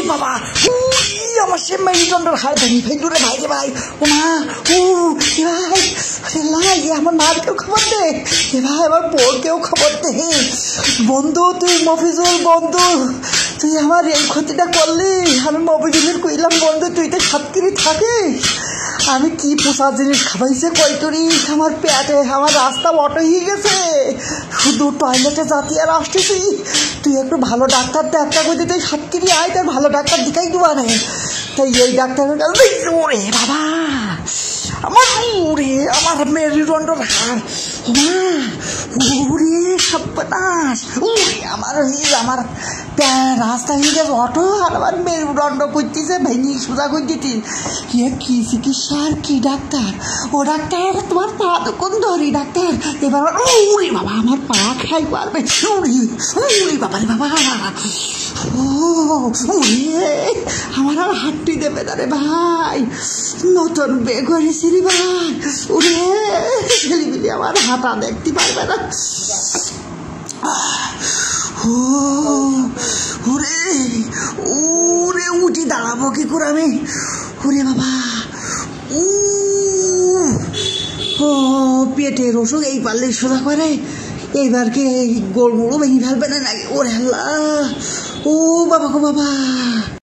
বাবা আমার সে মেরুদণ্ডের হাড় ভেঙে ফেলু রে ভাই রে ভাই। ও মা ভাই আমার মারকেও খবর দে এ ভাই, আমার বোনকেও খবর দে। বন্ধু তুই মফিজুল, বন্ধু তুই আমার এই ক্ষতিটা করলি। আমি মফিজুলের কইলাম বন্ধু তুই তো সাতক্ষীরে থাকিস, আমি কি পোষা জিনিস খাবাইছে কয়টরি আমার পেটে, আমার রাস্তা অটো হয়ে গেছে, শুধু টয়লেটে যাতে আর আসতেছি। তুই একটু ভালো ডাক্তার দেখা করে দিতে সাতক্ষীরে আয়, তার ভালো ডাক্তার দেখাই দেওয়া নেই। তাই এই ডাক্তারের কাছে ওরে বাবা আমার ওরে আমার মেরুদণ্ডর হাড় ওরে সর্বনাশ, ওরে আমার রাস্তা হয়ে গেছে অটো, আর আমার মেরুদণ্ড করতেছে ভেঙে সোজা করে দিতে। কি চিকিৎসা আর কি ডাক্তার? ও ডাক্তার তোমার পা দোকান ধরি ডাক্তার, এবার ওরে বাবা আমার পা খাই পারবে ওরে বাবা রে বাবা। আমার আর হাঁটতে দেবে না রে ভাই, নতুন বেগ করেছি রে ভাই। ওরে ছেলেমিলি আমার হাঁটা দেখতে পারবে না। ওরে ওরে উঠি দাঁড়াবো কি করে আমি? ওরে বাবা ও পেটের অসুখ এই পারলে সোজা করে, এইবার কে গোড় মোড়ো ভেঙে ফেলবে না নাকি? ওরে আল্লাহ ও বাবা গো বাবা।